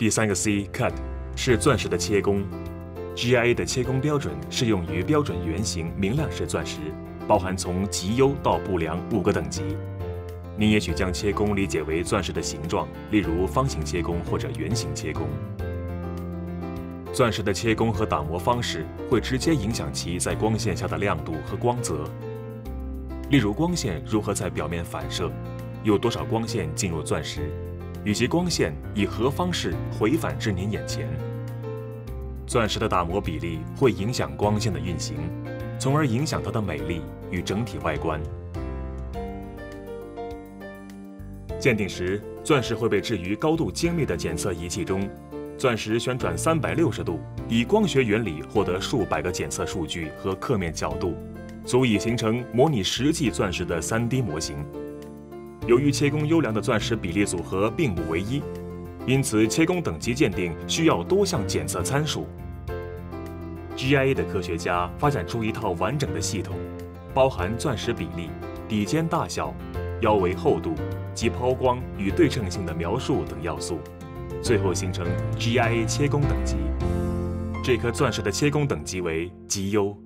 第三个 C，Cut 是钻石的切工。GIA 的切工标准适用于标准圆形明亮石钻石，包含从极优到不良5个等级。您也许将切工理解为钻石的形状，例如方形切工或者圆形切工。钻石的切工和打磨方式会直接影响其在光线下的亮度和光泽。例如，光线如何在表面反射，有多少光线进入钻石，以及光线以何方式回返至您眼前。钻石的打磨比例会影响光线的运行，从而影响它的美丽与整体外观。鉴定时，钻石会被置于高度精密的检测仪器中，钻石旋转360度，以光学原理获得数百个检测数据和刻面角度，足以形成模拟实际钻石的3D 模型。由于切工优良的钻石比例组合并不唯一，因此切工等级鉴定需要多项检测参数。GIA 的科学家发展出一套完整的系统，包含钻石比例、底尖大小、腰围厚度及抛光与对称性的描述等要素，最后形成 GIA 切工等级。这颗钻石的切工等级为极优。